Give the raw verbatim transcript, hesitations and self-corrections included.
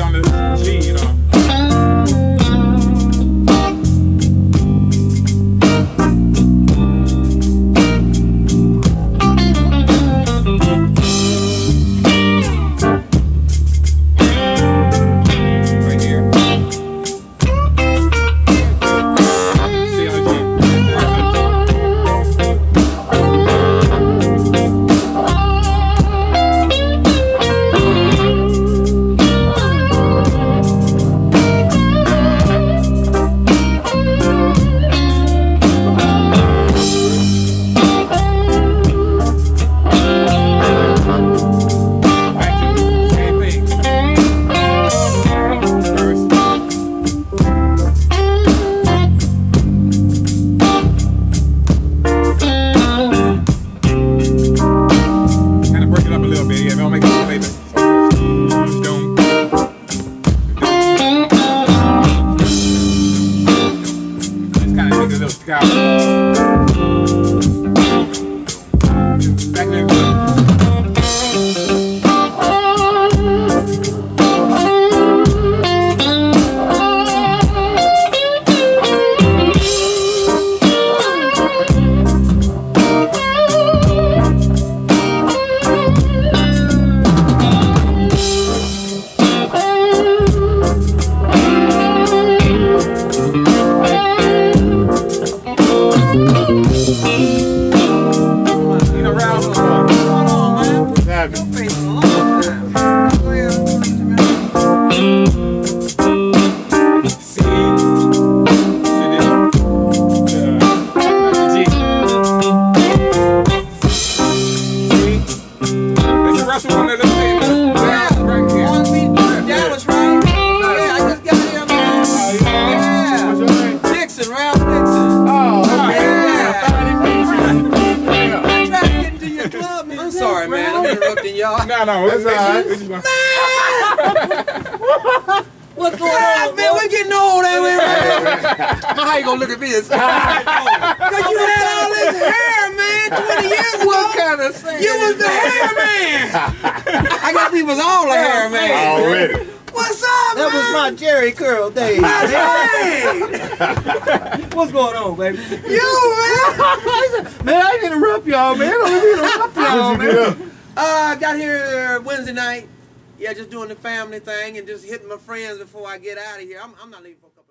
on the G, you know. No, no, it's alright. What's going on, man? We're getting old, ain't we? How you gonna look at me and say, because you had all this hair, man, twenty years ago. What kind of thing? You was the hair man. I guess he was all a hair man. Already. What's up, That man? was my Jerry curl days. What's going on, baby? You, man. Man, I didn't interrupt y'all, man. I didn't interrupt y'all, man. Uh, got here Wednesday night. Yeah, just doing the family thing and just hitting my friends before I get out of here. I'm, I'm not leaving for a couple